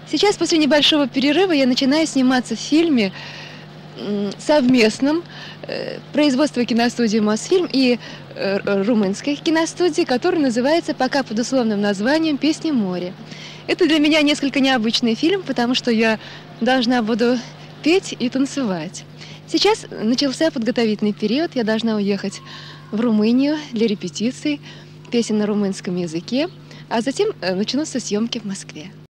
Сейчас, после небольшого перерыва, я начинаю сниматься в фильме совместном производства киностудии «Мосфильм» и румынской киностудии, который называется пока под условным названием «Песни моря». Это для меня несколько необычный фильм, потому что я должна буду петь и танцевать. Сейчас начался подготовительный период, я должна уехать в Румынию для репетиций песен на румынском языке, а затем начнутся съемки в Москве.